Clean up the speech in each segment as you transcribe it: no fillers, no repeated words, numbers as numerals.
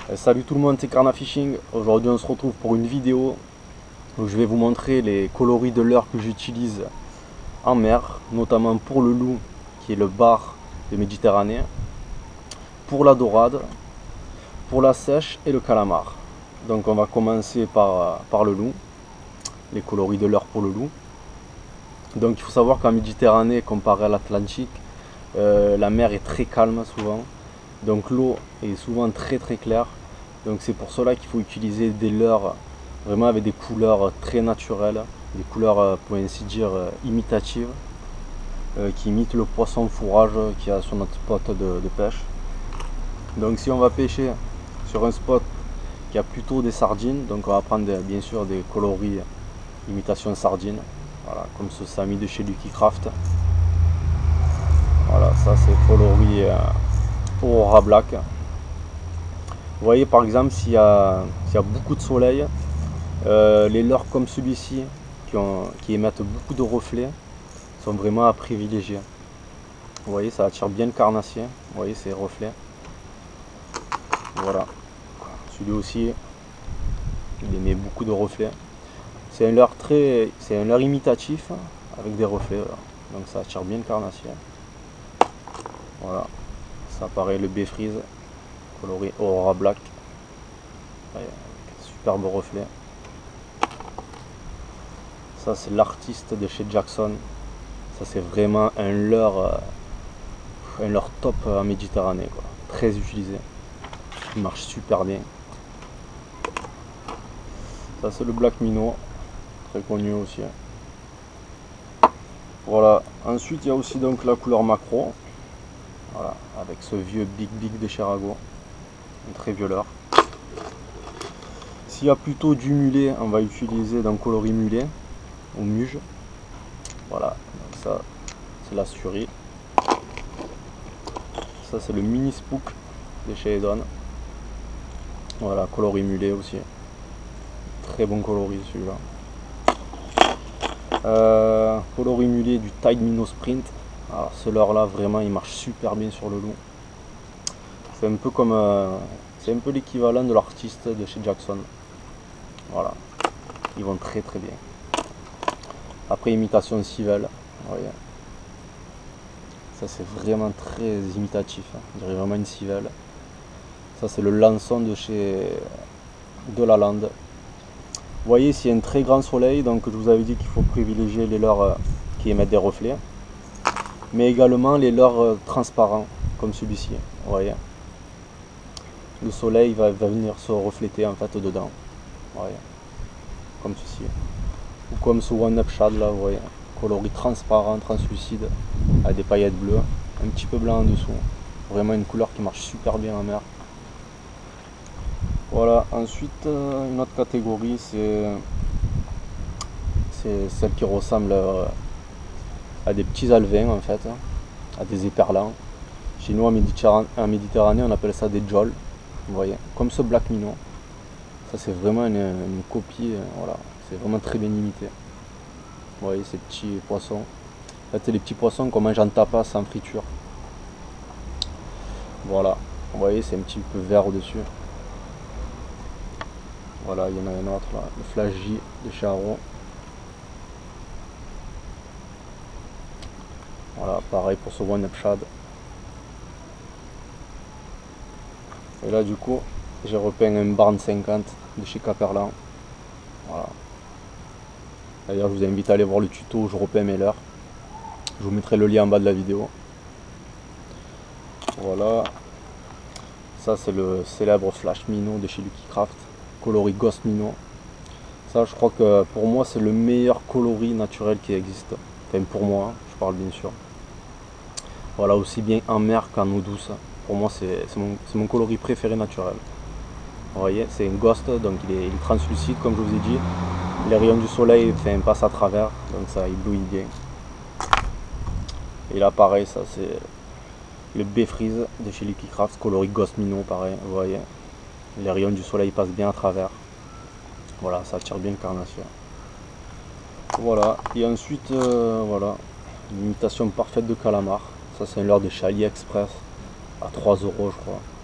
Salut tout le monde, c'est Carna Fishing. Aujourd'hui on se retrouve pour une vidéo où je vais vous montrer les coloris de leurre que j'utilise en mer, notamment pour le loup qui est le bar de Méditerranée, pour la dorade, pour la sèche et le calamar. Donc on va commencer par le loup, les coloris de leurre pour le loup. Donc il faut savoir qu'en Méditerranée, comparé à l'Atlantique, la mer est très calme souvent. Donc l'eau est souvent très claire. Donc c'est pour cela qu'il faut utiliser des leurres vraiment avec des couleurs très naturelles, des couleurs pour ainsi dire imitatives, qui imitent le poisson fourrage qu'il y a sur notre spot de pêche. Donc si on va pêcher sur un spot qui a plutôt des sardines, donc on va prendre bien sûr des coloris imitation sardine, voilà, comme ce Samy de chez Lucky Craft. Voilà, ça c'est coloris Aurora Black. Vous voyez par exemple s'il y a beaucoup de soleil, les leurres comme celui-ci qui émettent beaucoup de reflets sont vraiment à privilégier. Vous voyez, ça attire bien le carnassier. Vous voyez ces reflets. Voilà. Celui aussi, il émet beaucoup de reflets. C'est un leurre imitatif avec des reflets. Voilà. Donc ça attire bien le carnassier. Voilà. Ça apparaît le B-Freeze, coloré Aurora Black. Ouais, superbe reflet. Ça c'est l'artiste de chez Jackson. Ça c'est vraiment un leurre top en Méditerranée, quoi. Très utilisé. Il marche super bien. Ça c'est le Black Minnow, très connu aussi. Voilà. Ensuite il y a aussi donc la couleur macro. Voilà, avec ce vieux Big de chez Rago. Un très vieux leurre. S'il y a plutôt du mulet, on va utiliser d'un coloris mulet ou muge. Voilà, donc ça c'est la Suri. Ça c'est le mini spook de chez Edon. Voilà, coloris mulet aussi. Très bon coloris celui-là. Coloris mulet du Tide Minnow Sprint. Alors ce leurre là vraiment il marche super bien sur le loup. C'est un peu comme c'est un peu l'équivalent de l'artiste de chez Jackson. Voilà, ils vont très bien. Après imitation civelle, vous voyez. Ça c'est vraiment très imitatif, hein. On dirait vraiment une civelle. Ça c'est le lançon de chez Delalande. Vous voyez, s'il y a un très grand soleil, donc je vous avais dit qu'il faut privilégier les leurres qui émettent des reflets, mais également les leurres transparents comme celui-ci. Vous voyez, le soleil va venir se refléter en fait dedans. Vous voyez, comme ceci, ou comme ce One Up Shad là, vous voyez, coloris transparent, translucide, avec des paillettes bleues, un petit peu blanc en dessous. Vraiment une couleur qui marche super bien en mer. Voilà, ensuite une autre catégorie, c'est celle qui ressemble à des petits alevins en fait, à des éperlans. Chez nous en Méditerranée on appelle ça des jols, vous voyez, comme ce Black Minnow. Ça c'est vraiment une copie, voilà, c'est vraiment très bien imité. Vous voyez ces petits poissons, en fait c'est les petits poissons qu'on mange en tapas en friture. Voilà, vous voyez c'est un petit peu vert au-dessus. Voilà, il y en a un autre là, le Flash J de chez Haro. Voilà, pareil pour ce One Up Shad. Et là du coup, j'ai repeint un Barn 50 de chez Caperlan. Voilà. D'ailleurs, je vous invite à aller voir le tuto où je repeins mes leurres. Je vous mettrai le lien en bas de la vidéo. Voilà. Ça c'est le célèbre Flash Minnow de chez Lucky Craft, coloris Ghost Minnow. Ça je crois que pour moi c'est le meilleur coloris naturel qui existe. Enfin pour moi, je parle bien sûr. Voilà, aussi bien en mer qu'en eau douce. Pour moi c'est mon coloris préféré naturel. Vous voyez, c'est un Ghost, donc il est translucide comme je vous ai dit. Les rayons du soleil passent à travers, donc ça éblouit bien. Et là pareil, ça c'est le B-Freeze de chez Lucky Craft, coloris Ghost Minnow, pareil, vous voyez. Les rayons du soleil passent bien à travers. Voilà, ça attire bien le carnassier. Voilà, et ensuite, voilà, une imitation parfaite de calamar. Ça c'est un leurre de chez AliExpress, à 3 € je crois.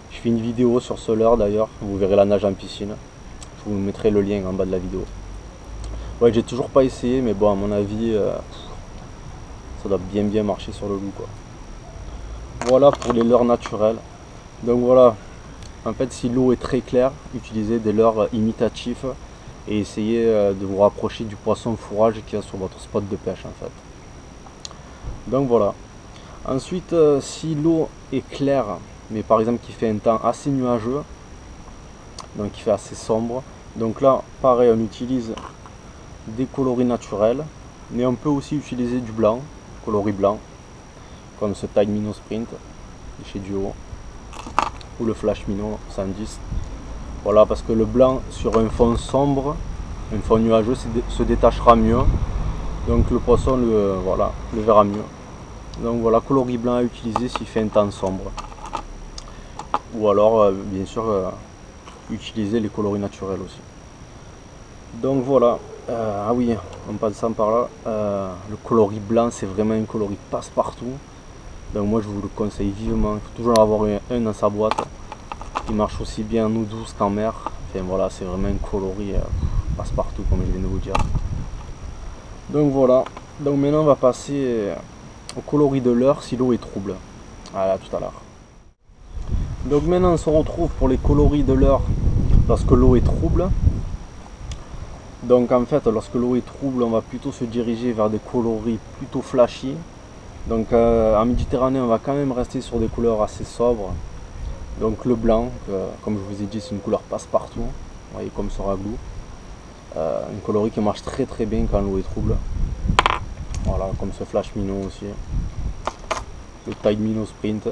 Je fais une vidéo sur ce leurre d'ailleurs, vous verrez la nage en piscine. Je vous mettrai le lien en bas de la vidéo. Ouais, j'ai toujours pas essayé, mais bon, à mon avis, ça doit bien marcher sur le loup, quoi. Voilà pour les leurres naturels. Donc voilà, en fait, si l'eau est très claire, utilisez des leurres imitatifs et essayez de vous rapprocher du poisson fourrage qu'il y a sur votre spot de pêche, en fait. Donc voilà. Ensuite, si l'eau est claire, mais par exemple qui fait un temps assez nuageux, donc qui fait assez sombre, donc là, pareil, on utilise des coloris naturels, mais on peut aussi utiliser du blanc, coloris blanc, comme ce Tide Minnow Sprint de chez Duo, ou le Flash Minnow 110. Voilà, parce que le blanc sur un fond sombre, un fond nuageux, se détachera mieux, donc le poisson voilà, le verra mieux. Donc voilà, coloris blanc à utiliser s'il fait un temps sombre. Ou alors, bien sûr, utiliser les coloris naturels aussi. Donc voilà, ah oui, en passant par là, le coloris blanc c'est vraiment un coloris passe-partout. Donc moi je vous le conseille vivement, il faut toujours en avoir un dans sa boîte. Il marche aussi bien en eau douce qu'en mer. Enfin voilà, c'est vraiment un coloris passe-partout comme je viens de vous dire. Donc voilà, donc maintenant on va passer au coloris de leurre si l'eau est trouble. Voilà, tout à l'heure. Donc maintenant on se retrouve pour les coloris de leurre lorsque l'eau est trouble. Donc en fait, lorsque l'eau est trouble, on va plutôt se diriger vers des coloris plutôt flashy. Donc en Méditerranée, on va quand même rester sur des couleurs assez sobres. Donc le blanc, comme je vous ai dit, c'est une couleur passe-partout. Vous voyez comme ce raglou. Un coloris qui marche très bien quand l'eau est trouble. Voilà, comme ce Flash Minnow aussi. Le Tide Minnow Sprint.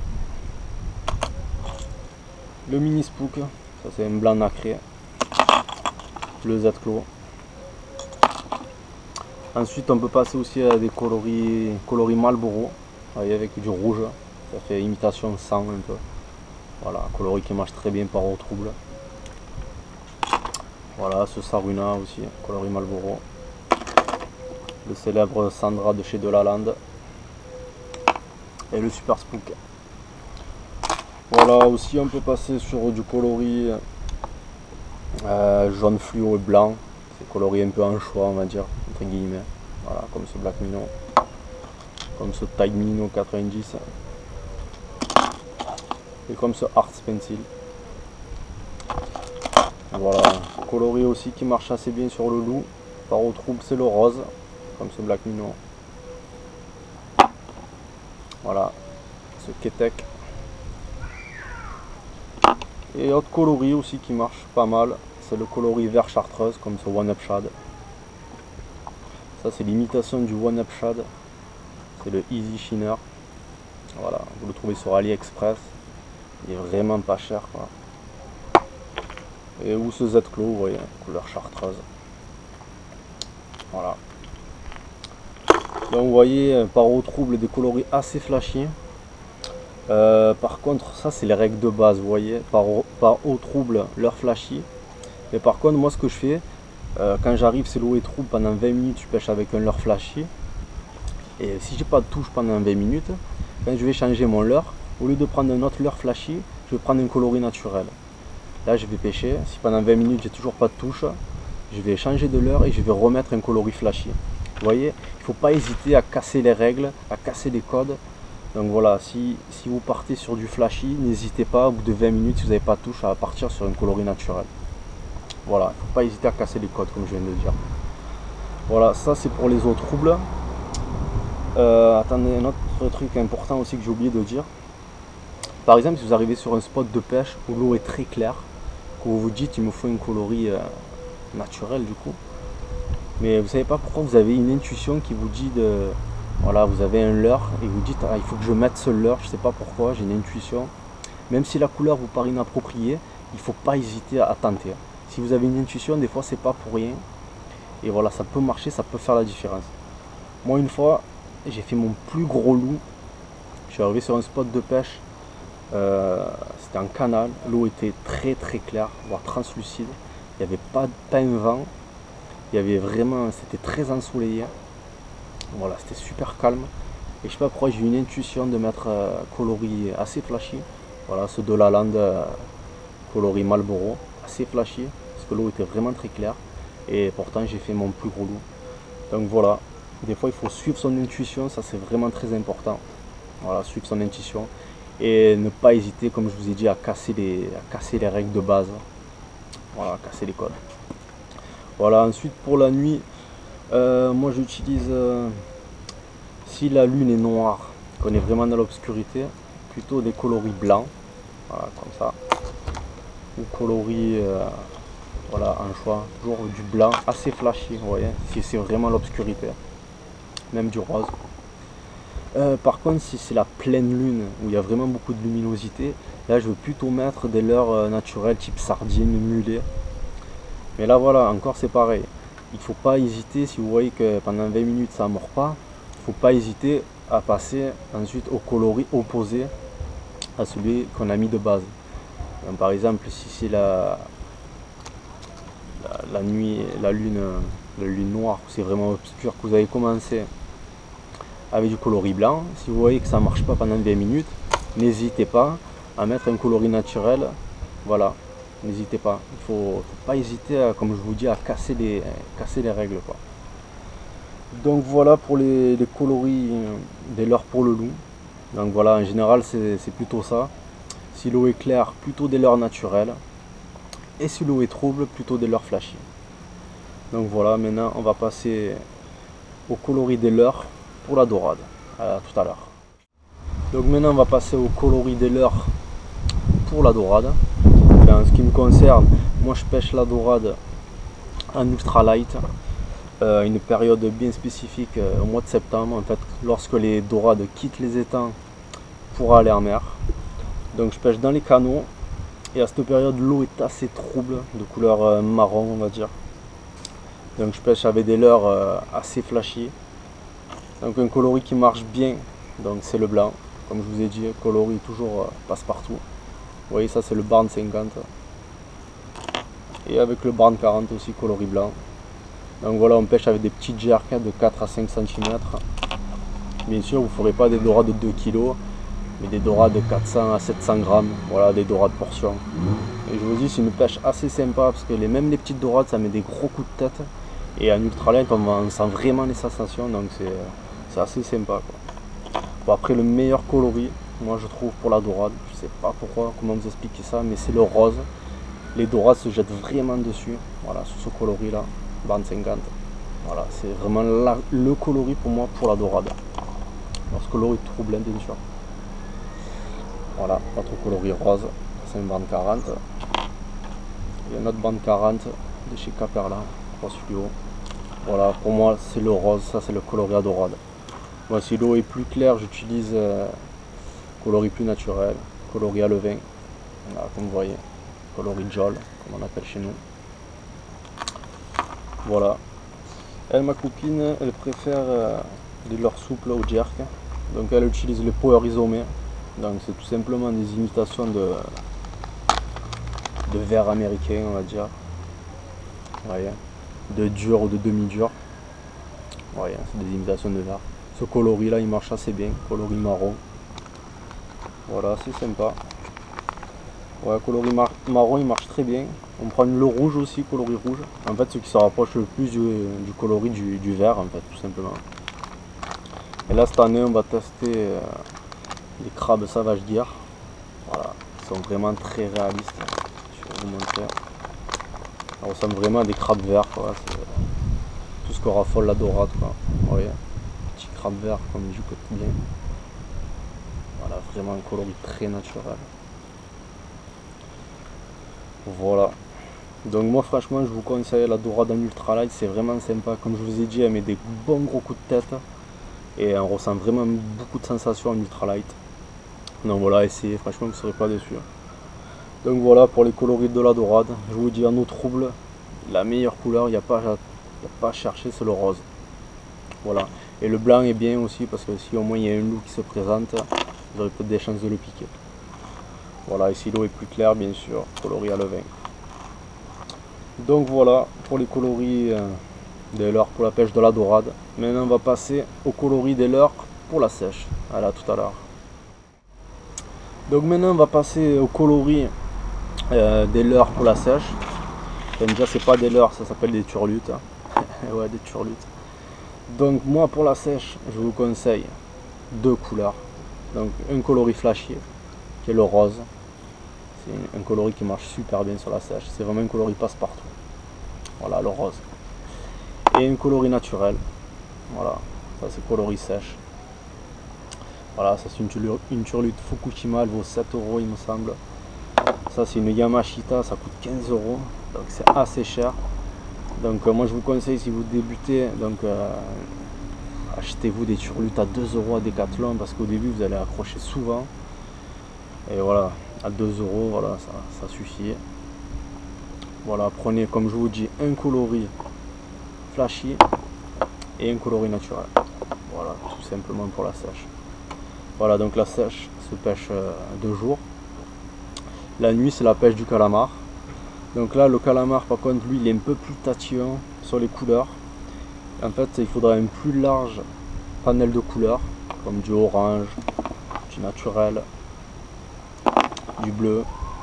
Le Mini Spook, ça c'est un blanc nacré. Le Z-Clos. Ensuite on peut passer aussi à des coloris Marlboro, avec du rouge, ça fait imitation sang un peu. Voilà, coloris qui marche très bien par eau trouble. Voilà, ce Saruna aussi, coloris Marlboro. Le célèbre Sandra de chez Delaland. Et le Super Spook. Voilà, aussi on peut passer sur du coloris jaune fluo et blanc. C'est coloris un peu en choix, on va dire, entre guillemets. Voilà, comme ce Black Minnow, comme ce Tide Minnow 90 et comme ce Arts Pencil. Voilà, coloris aussi qui marche assez bien sur le loup. Par eau trouble, c'est le rose, comme ce Black Minnow. Voilà, ce Ketek. Et autre coloris aussi qui marche pas mal, c'est le coloris vert chartreuse, comme ce One Up Shad. Ça c'est l'imitation du One Up Shad, c'est le Easy Shiner. Voilà, vous le trouvez sur AliExpress, il est vraiment pas cher, quoi. Et où ce Z-Clos, vous voyez, couleur chartreuse. Voilà. Donc vous voyez, par eau trouble, des coloris assez flashy. Par contre, ça c'est les règles de base, vous voyez, par eau trouble, leurre flashy. Mais par contre, moi ce que je fais, quand j'arrive, c'est l'eau est trouble, pendant 20 minutes, je pêche avec un leurre flashy. Et si j'ai pas de touche pendant 20 minutes, quand je vais changer mon leurre, au lieu de prendre un autre leurre flashy, je vais prendre un coloris naturel. Là, je vais pêcher. Si pendant 20 minutes, j'ai toujours pas de touche, je vais changer de leurre et je vais remettre un coloris flashy. Vous voyez, il ne faut pas hésiter à casser les règles, à casser les codes. Donc voilà, si vous partez sur du flashy, n'hésitez pas, au bout de 20 minutes, si vous n'avez pas de touche, à partir sur un coloris naturel. Voilà, il ne faut pas hésiter à casser les codes, comme je viens de le dire. Voilà, ça c'est pour les eaux troubles. Attendez, un autre truc important aussi que j'ai oublié de dire. Par exemple, si vous arrivez sur un spot de pêche où l'eau est très claire, que vous vous dites, il me faut un coloris naturel du coup. Mais vous savez pas pourquoi, vous avez une intuition qui vous dit de... Voilà, vous avez un leurre et vous dites, ah, il faut que je mette ce leurre, je sais pas pourquoi, j'ai une intuition. Même si la couleur vous paraît inappropriée, il ne faut pas hésiter à tenter. Si vous avez une intuition, des fois c'est pas pour rien. Et voilà, ça peut marcher, ça peut faire la différence. Moi une fois, j'ai fait mon plus gros loup. Je suis arrivé sur un spot de pêche. C'était en canal, l'eau était très claire, voire translucide. Il n'y avait pas un vent. Il y avait vraiment, c'était très ensoleillé. Voilà, c'était super calme. Et je sais pas pourquoi j'ai eu une intuition de mettre coloris assez flashy. Voilà, ceux de la lande coloris Marlboro, assez flashy, parce que l'eau était vraiment très claire. Et pourtant j'ai fait mon plus gros loup. Donc voilà, des fois il faut suivre son intuition, ça c'est vraiment très important. Voilà, suivre son intuition. Et ne pas hésiter, comme je vous ai dit, à casser les règles de base. Voilà, casser les codes. Voilà, ensuite pour la nuit, moi j'utilise, si la lune est noire, qu'on est vraiment dans l'obscurité, plutôt des coloris blancs, voilà, comme ça, ou coloris, voilà, un choix, toujours du blanc, assez flashy, vous voyez, si c'est vraiment l'obscurité, même du rose. Par contre, si c'est la pleine lune, où il y a vraiment beaucoup de luminosité, là je veux plutôt mettre des leurres naturelles, type sardine, mulet. Mais là voilà, encore c'est pareil. Il ne faut pas hésiter, si vous voyez que pendant 20 minutes ça ne mord pas, il ne faut pas hésiter à passer ensuite au coloris opposé à celui qu'on a mis de base. Donc, par exemple, si c'est la nuit, la lune noire, c'est vraiment obscur, que vous avez commencé avec du coloris blanc, si vous voyez que ça ne marche pas pendant 20 minutes, n'hésitez pas à mettre un coloris naturel. Voilà, n'hésitez pas. Il ne faut pas hésiter, comme je vous dis, à casser les règles, quoi. Donc voilà pour les coloris des leurres pour le loup. Donc voilà, en général c'est plutôt ça. Si l'eau est claire, plutôt des leurres naturelles. Et si l'eau est trouble, plutôt des leurres flashy. Donc voilà, maintenant on va passer au coloris des leurres pour la dorade. À tout à l'heure. Donc maintenant on va passer au coloris des leurres pour la dorade. En ce qui me concerne, moi je pêche la dorade en ultralight. Une période bien spécifique au mois de septembre, en fait, lorsque les dorades quittent les étangs pour aller en mer. Donc je pêche dans les canaux et à cette période l'eau est assez trouble, de couleur marron on va dire. Donc je pêche avec des leurres assez flashy. Donc un coloris qui marche bien, donc c'est le blanc. Comme je vous ai dit, coloris toujours passe-partout. Vous voyez, ça c'est le Barn 50. Et avec le Barn 40 aussi, coloris blanc. Donc voilà, on pêche avec des petites jerks de 4 à 5 cm. Bien sûr, vous ne ferez pas des dorades de 2 kg, mais des dorades de 400 à 700 grammes. Voilà, des dorades portions. Et je vous dis, c'est une pêche assez sympa parce que même les petites dorades, ça met des gros coups de tête. Et en ultralight, on sent vraiment les sensations, donc c'est assez sympa, quoi. Bon, après, le meilleur coloris, moi je trouve pour la dorade, je sais pas pourquoi, comment vous expliquer ça, mais c'est le rose. Les dorades se jettent vraiment dessus, voilà, sur ce coloris là, Barn 50. Voilà, c'est vraiment le coloris pour moi pour la dorade. Lorsque l'eau est troublée, bien sûr. Voilà, notre coloris rose, c'est un Barn 40. Il y a un autre Barn 40 de chez Caperla, rose fluo. Voilà, pour moi c'est le rose, ça c'est le coloris à dorade. Moi, si l'eau est plus claire, j'utilise coloris plus naturel, coloris à levain. Voilà, comme vous voyez, coloris Jol, comme on appelle chez nous. Voilà. Elle, ma copine, elle préfère des leurres souples au jerk. Donc elle utilise les power isomés. Donc c'est tout simplement des imitations de verre américain, on va dire. Vous voyez, de dur ou de demi-dur. Vous voyez, c'est des imitations de verre. Ce coloris là il marche assez bien, coloris marron. Voilà, c'est sympa. Ouais, coloris marron il marche très bien. On prend le rouge aussi, coloris rouge. En fait, ce qui se rapproche le plus du coloris du vert, en fait, tout simplement. Et là, cette année, on va tester les crabes sauvages d'hier. Voilà, ils sont vraiment très réalistes. Je vais vous montrer. Ça ressemble vraiment à des crabes verts, quoi. C'est tout ce que raffole la dorade, quoi. Vous voyez, petit crabe vert comme du quotidien. Voilà, vraiment un coloris très naturel. Voilà. Donc moi franchement je vous conseille la dorade en ultralight, c'est vraiment sympa. Comme je vous ai dit, elle met des bons gros coups de tête. Et on ressent vraiment beaucoup de sensations en ultralight. Donc voilà, essayez, franchement vous ne serez pas déçus. Donc voilà pour les coloris de la dorade. Je vous dis en eau trouble, la meilleure couleur, il n'y a pas à chercher, c'est le rose. Voilà. Et le blanc est bien aussi parce que si au moins il y a un loup qui se présente, vous aurez peut-être des chances de le piquer. Voilà, et si l'eau est plus claire, bien sûr, coloris à levain. Donc voilà pour les coloris des leurres pour la pêche de la dorade. Maintenant on va passer au coloris des leurres pour la sèche. Voilà, tout à l'heure. Donc maintenant on va passer au coloris des leurres pour la sèche. Enfin, déjà c'est pas des leurres, ça s'appelle des turlutes. Ouais, des turlutes. Donc moi pour la sèche, je vous conseille deux couleurs. Donc un coloris flashy, qui est le rose. C'est un coloris qui marche super bien sur la sèche. C'est vraiment un coloris passe-partout. Voilà, le rose. Et un coloris naturel. Voilà, ça c'est coloris sèche. Voilà, ça c'est une turlute Fukushima, elle vaut 7 € il me semble. Ça c'est une Yamashita, ça coûte 15 €, donc c'est assez cher. Donc moi je vous conseille, si vous débutez, donc achetez-vous des turlutes à 2 € à Decathlon, parce qu'au début vous allez accrocher souvent. Et voilà, à 2 €, voilà, ça suffit. Voilà, prenez, comme je vous dis, un coloris flashy et un coloris naturel. Voilà, tout simplement pour la sèche. Voilà, donc la sèche se pêche 2 jours. La nuit, c'est la pêche du calamar. Donc là, le calamar, par contre, lui, il est un peu plus tatillon sur les couleurs. En fait, il faudra un plus large panel de couleurs, comme du orange, du naturel, du bleu,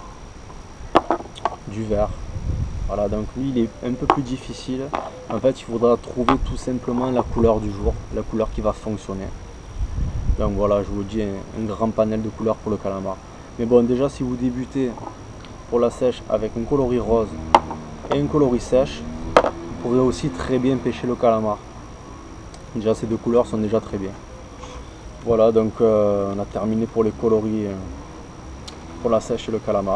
du vert. Voilà, donc lui, il est un peu plus difficile. En fait, il faudra trouver tout simplement la couleur du jour, la couleur qui va fonctionner. Donc voilà, je vous dis, un grand panel de couleurs pour le calamar. Mais bon, déjà si vous débutez pour la sèche avec un coloris rose et un coloris sèche, vous pourrez aussi très bien pêcher le calamar. Déjà ces deux couleurs sont déjà très bien. Voilà, donc on a terminé pour les coloris pour la sèche et le calamar.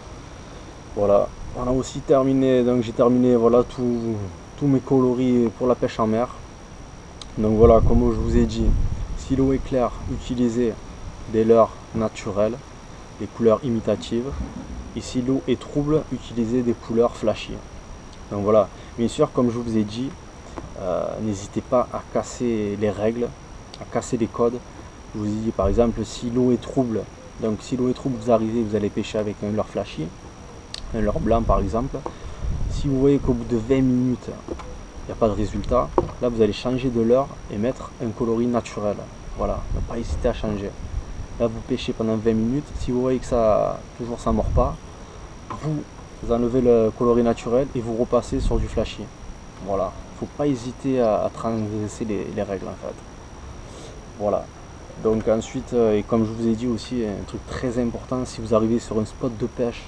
Voilà, on a aussi terminé, donc j'ai terminé voilà tous mes coloris pour la pêche en mer. Donc voilà, comme je vous ai dit, si l'eau est claire, utilisez des leurres naturelles, des couleurs imitatives. Et si l'eau est trouble, utilisez des couleurs flashy. Donc voilà, bien sûr, comme je vous ai dit, n'hésitez pas à casser les règles, à casser les codes. Je vous ai dit par exemple, si l'eau est trouble, donc si l'eau est trouble, vous arrivez, vous allez pêcher avec un leurre flashy, un leurre blanc par exemple. Si vous voyez qu'au bout de 20 minutes, il n'y a pas de résultat, là vous allez changer de leurre et mettre un coloris naturel. Voilà, ne pas hésiter à changer. Là vous pêchez pendant 20 minutes, si vous voyez que ça toujours ça mord pas, vous enlevez le coloris naturel et vous repassez sur du flashy. Voilà, faut pas hésiter à transgresser les règles en fait. Voilà, donc ensuite, et comme je vous ai dit aussi, un truc très important, si vous arrivez sur un spot de pêche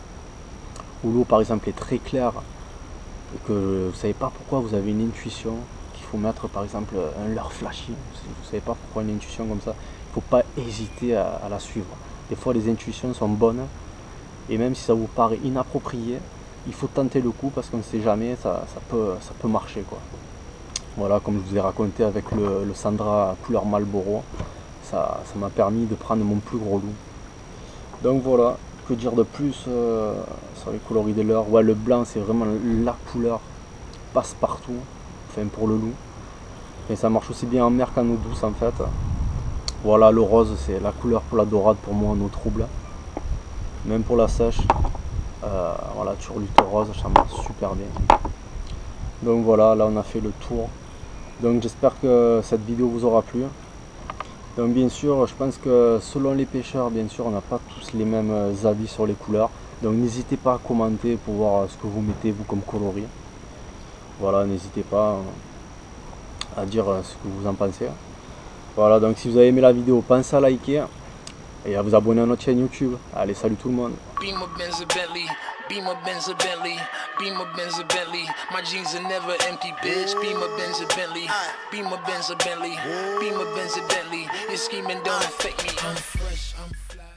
où l'eau par exemple est très claire et que vous ne savez pas pourquoi, vous avez une intuition qu'il faut mettre par exemple un leurre flashy, vous ne savez pas pourquoi une intuition comme ça, il ne faut pas hésiter à la suivre. Des fois les intuitions sont bonnes et même si ça vous paraît inapproprié, il faut tenter le coup parce qu'on ne sait jamais, ça peut marcher quoi. Voilà, comme je vous ai raconté avec le Sandra couleur Marlboro, ça m'a permis de prendre mon plus gros loup. Donc voilà, que dire de plus sur les coloris des leurres. Ouais, le blanc c'est vraiment la couleur passe-partout, enfin pour le loup. Et ça marche aussi bien en mer qu'en eau douce en fait. Voilà, le rose c'est la couleur pour la dorade pour moi en eau trouble. Même pour la sèche, voilà, turlute rose, ça marche super bien. Donc voilà, là on a fait le tour. Donc j'espère que cette vidéo vous aura plu. Donc bien sûr, je pense que selon les pêcheurs, bien sûr, on n'a pas tous les mêmes avis sur les couleurs. Donc n'hésitez pas à commenter pour voir ce que vous mettez vous comme coloris. Voilà, n'hésitez pas à dire ce que vous en pensez. Voilà, donc si vous avez aimé la vidéo, pensez à liker et à vous abonner à notre chaîne YouTube. Allez, salut tout le monde. Beamer, Benz, a Bentley. My jeans are never empty, bitch. Beamer, Benz, a Bentley. Beamer, Benz, a Bentley. Beamer, Benz, a Bentley. Your scheming don't affect me. I'm fresh, I'm fly.